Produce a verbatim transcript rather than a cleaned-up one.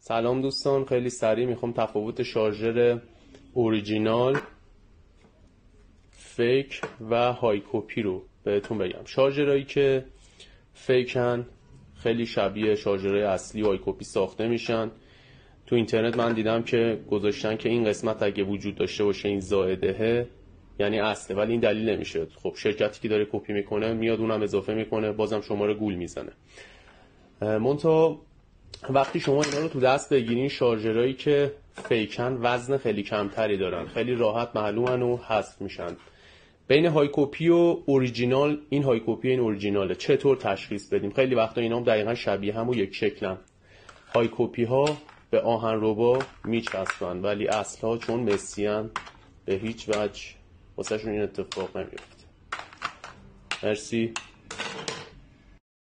سلام دوستان، خیلی سریع میخوام تفاوت شارژر اوریجینال، فیک و های کپی رو بهتون بگم. شارژرهایی که فیکن خیلی شبیه شارژرهای اصلی و های کپی ساخته میشن. تو اینترنت من دیدم که گذاشتن که این قسمت اگه وجود داشته باشه این زائده یعنی اصله، ولی این دلیل نمیشه. خب شرکتی که داره کپی میکنه میاد اونم اضافه میکنه، بازم شما رو گول میزنه. منتها وقتی شما اینا رو تو دست بگیرین، شارژرهایی که فیکن وزن خیلی کمتری دارن، خیلی راحت معلومن و حذف میشن. بین های کپی و اوریجینال، این های کپی این اوریجیناله. چطور تشخیص بدیم؟ خیلی وقتا اینا هم دقیقا شبیه هم و یک شکلن. های کپی ها به آهنربا میچسبن ولی اصل ها چون مسیان به هیچ وجه واسه شون این اتفاق نمیفته. مرسی.